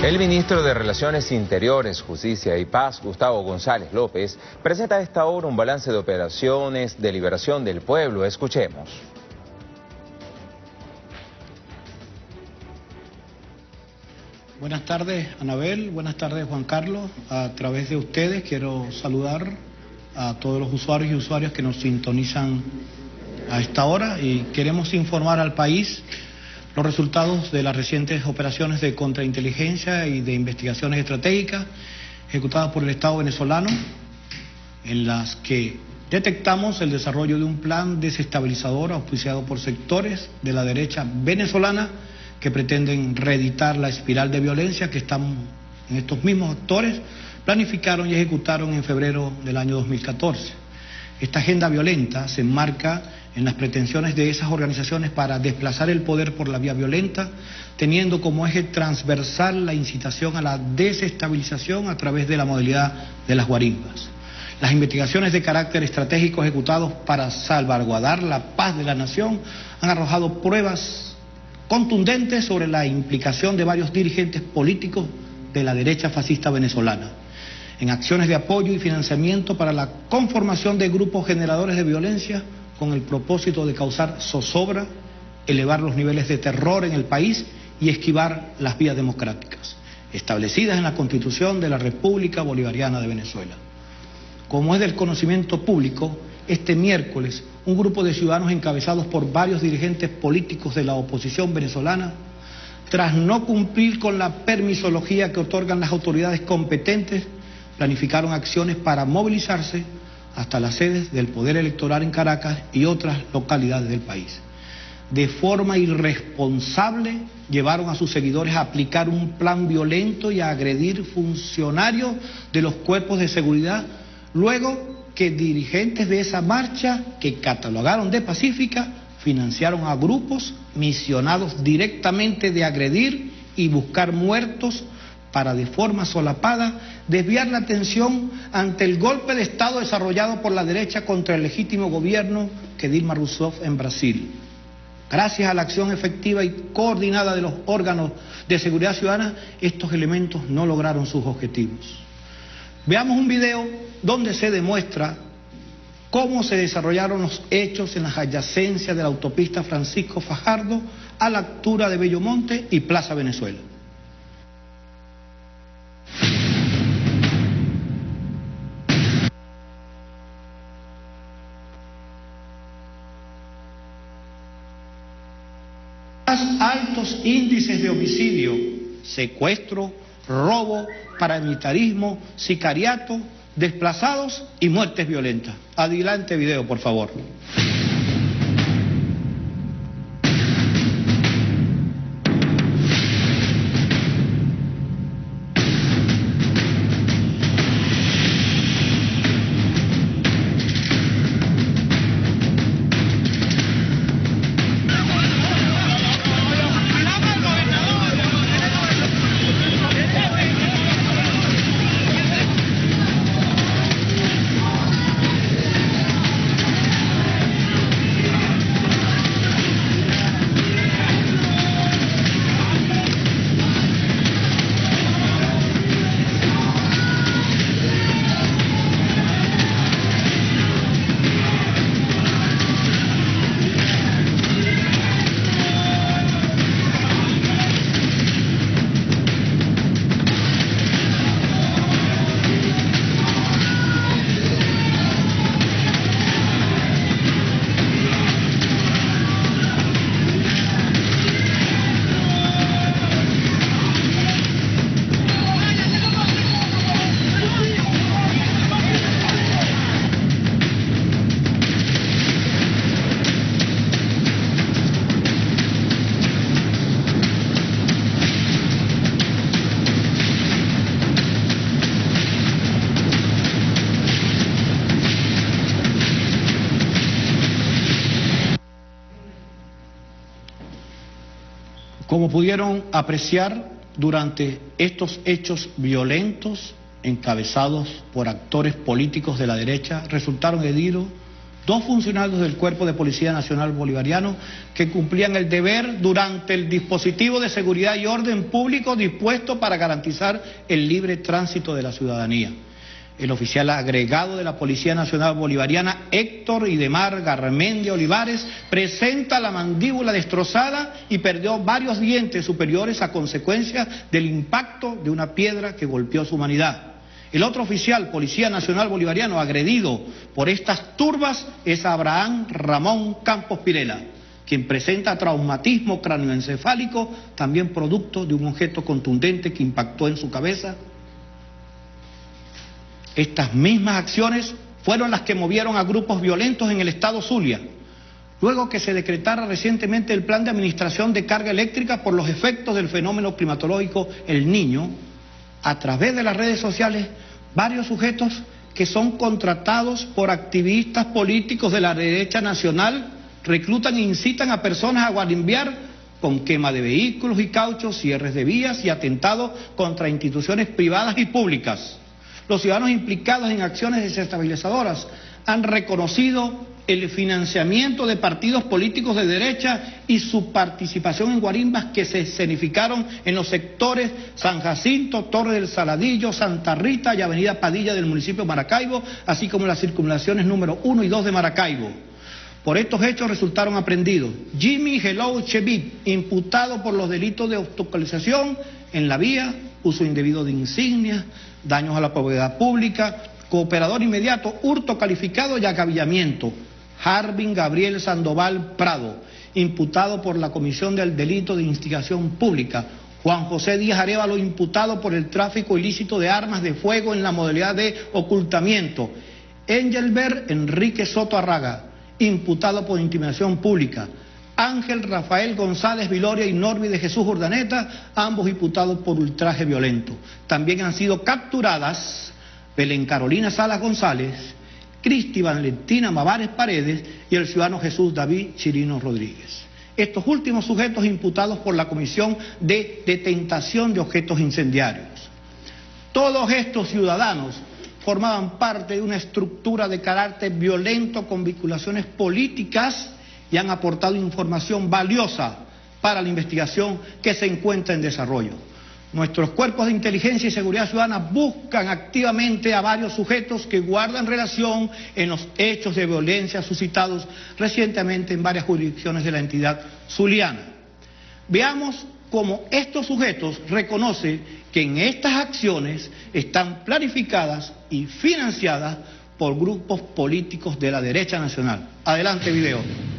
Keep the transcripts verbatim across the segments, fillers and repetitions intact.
El ministro de Relaciones Interiores, Justicia y Paz, Gustavo González López, presenta a esta hora un balance de operaciones de liberación del pueblo. Escuchemos. Buenas tardes, Anabel. Buenas tardes, Juan Carlos. A través de ustedes quiero saludar a todos los usuarios y usuarias que nos sintonizan a esta hora y queremos informar al país los resultados de las recientes operaciones de contrainteligencia y de investigaciones estratégicas ejecutadas por el Estado venezolano, en las que detectamos el desarrollo de un plan desestabilizador auspiciado por sectores de la derecha venezolana que pretenden reeditar la espiral de violencia que están en estos mismos actores planificaron y ejecutaron en febrero del año dos mil catorce. Esta agenda violenta se enmarca en las pretensiones de esas organizaciones para desplazar el poder por la vía violenta, teniendo como eje transversal la incitación a la desestabilización a través de la modalidad de las guarimbas. Las investigaciones de carácter estratégico ejecutados para salvaguardar la paz de la nación han arrojado pruebas contundentes sobre la implicación de varios dirigentes políticos de la derecha fascista venezolana en acciones de apoyo y financiamiento para la conformación de grupos generadores de violencia con el propósito de causar zozobra, elevar los niveles de terror en el país y esquivar las vías democráticas establecidas en la Constitución de la República Bolivariana de Venezuela. Como es del conocimiento público, este miércoles un grupo de ciudadanos encabezados por varios dirigentes políticos de la oposición venezolana, tras no cumplir con la permisología que otorgan las autoridades competentes, planificaron acciones para movilizarse hasta las sedes del Poder Electoral en Caracas y otras localidades del país. De forma irresponsable llevaron a sus seguidores a aplicar un plan violento y a agredir funcionarios de los cuerpos de seguridad, luego que dirigentes de esa marcha, que catalogaron de pacífica, financiaron a grupos misionados directamente de agredir y buscar muertos para de forma solapada desviar la atención ante el golpe de Estado desarrollado por la derecha contra el legítimo gobierno que Dilma Rousseff en Brasil. Gracias a la acción efectiva y coordinada de los órganos de seguridad ciudadana, estos elementos no lograron sus objetivos. Veamos un video donde se demuestra cómo se desarrollaron los hechos en las adyacencias de la autopista Francisco Fajardo a la altura de Bellomonte y Plaza Venezuela. Altos índices de homicidio, secuestro, robo, paramilitarismo, sicariato, desplazados y muertes violentas. Adelante video, por favor. Como pudieron apreciar, durante estos hechos violentos encabezados por actores políticos de la derecha, resultaron heridos dos funcionarios del Cuerpo de Policía Nacional Bolivariano que cumplían el deber durante el dispositivo de seguridad y orden público dispuesto para garantizar el libre tránsito de la ciudadanía. El oficial agregado de la Policía Nacional Bolivariana, Héctor Idemar Garmendia Olivares, presenta la mandíbula destrozada y perdió varios dientes superiores a consecuencia del impacto de una piedra que golpeó su humanidad. El otro oficial, Policía Nacional Bolivariano, agredido por estas turbas es Abraham Ramón Campos Pirela, quien presenta traumatismo cráneoencefálico, también producto de un objeto contundente que impactó en su cabeza. Estas mismas acciones fueron las que movieron a grupos violentos en el estado Zulia, luego que se decretara recientemente el plan de administración de carga eléctrica por los efectos del fenómeno climatológico El Niño. A través de las redes sociales, varios sujetos que son contratados por activistas políticos de la derecha nacional reclutan e incitan a personas a guarimbiar con quema de vehículos y cauchos, cierres de vías y atentados contra instituciones privadas y públicas. Los ciudadanos implicados en acciones desestabilizadoras han reconocido el financiamiento de partidos políticos de derecha y su participación en guarimbas que se escenificaron en los sectores San Jacinto, Torre del Saladillo, Santa Rita y Avenida Padilla del municipio de Maracaibo, así como en las circunvalaciones número uno y dos de Maracaibo. Por estos hechos resultaron aprendidos Jimmy Hello Chevit, imputado por los delitos de obstaculización en la vía, uso indebido de insignias, daños a la propiedad pública, cooperador inmediato, hurto calificado y agavillamiento. Harvin Gabriel Sandoval Prado, imputado por la comisión del delito de instigación pública. Juan José Díaz Arévalo, imputado por el tráfico ilícito de armas de fuego en la modalidad de ocultamiento. Engelbert Enrique Soto Arraga, imputado por intimidación pública. Ángel Rafael González Viloria y Norby de Jesús Urdaneta, ambos imputados por ultraje violento. También han sido capturadas Belén Carolina Salas González, Cristi Valentina Mavares Paredes y el ciudadano Jesús David Chirino Rodríguez. Estos últimos sujetos imputados por la Comisión de Detentación de Objetos Incendiarios. Todos estos ciudadanos formaban parte de una estructura de carácter violento con vinculaciones políticas y han aportado información valiosa para la investigación que se encuentra en desarrollo. Nuestros cuerpos de inteligencia y seguridad ciudadana buscan activamente a varios sujetos que guardan relación en los hechos de violencia suscitados recientemente en varias jurisdicciones de la entidad zuliana. Veamos cómo estos sujetos reconocen que en estas acciones están planificadas y financiadas por grupos políticos de la derecha nacional. Adelante, video.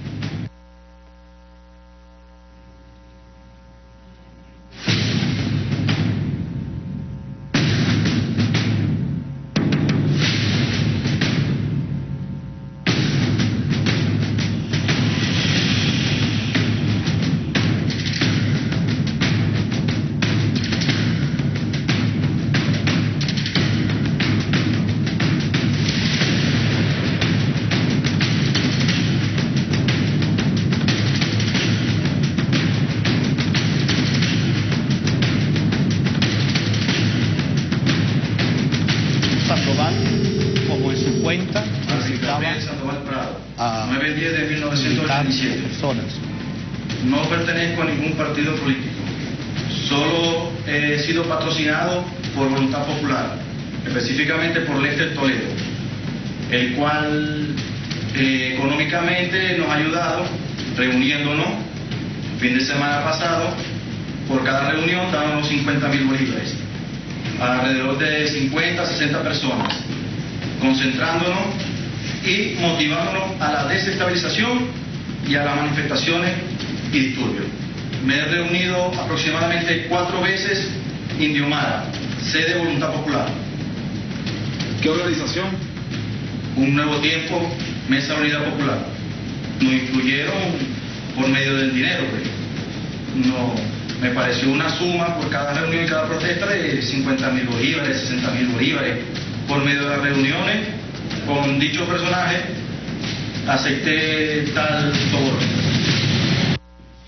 Como en su cuenta necesitaba a nueve diez de mil novecientos ochenta y siete personas. No pertenezco a ningún partido político, solo he sido patrocinado por Voluntad Popular, específicamente por Lester Toledo, el cual eh, económicamente nos ha ayudado reuniéndonos. Fin de semana pasado, por cada reunión dábamos cincuenta mil bolívares, alrededor de cincuenta, sesenta personas, concentrándonos y motivándonos a la desestabilización y a las manifestaciones y disturbios. Me he reunido aproximadamente cuatro veces Indio Mara, sede Voluntad Popular. ¿Qué organización? Un Nuevo Tiempo, Mesa Unidad Popular. Nos incluyeron por medio del dinero, pues. No, me pareció una suma por cada reunión y cada protesta de cincuenta mil bolívares, sesenta mil bolívares. Por medio de las reuniones con dicho personaje, acepté tal soborno.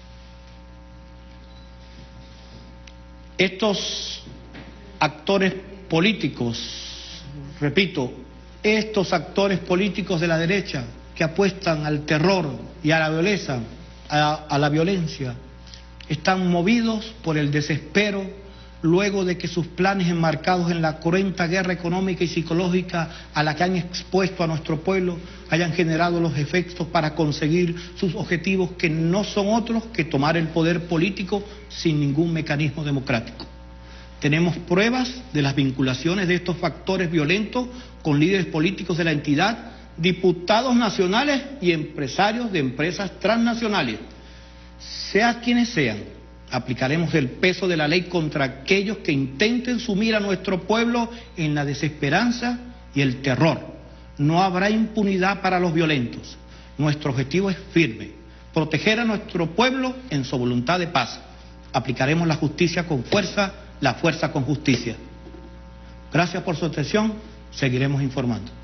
Estos actores políticos, repito, estos actores políticos de la derecha que apuestan al terror y a la violencia, a, a la violencia, están movidos por el desespero luego de que sus planes enmarcados en la cruenta guerra económica y psicológica a la que han expuesto a nuestro pueblo hayan generado los efectos para conseguir sus objetivos, que no son otros que tomar el poder político sin ningún mecanismo democrático. Tenemos pruebas de las vinculaciones de estos factores violentos con líderes políticos de la entidad, diputados nacionales y empresarios de empresas transnacionales. Sea quienes sean, aplicaremos el peso de la ley contra aquellos que intenten sumir a nuestro pueblo en la desesperanza y el terror. No habrá impunidad para los violentos. Nuestro objetivo es firme: proteger a nuestro pueblo en su voluntad de paz. Aplicaremos la justicia con fuerza, la fuerza con justicia. Gracias por su atención. Seguiremos informando.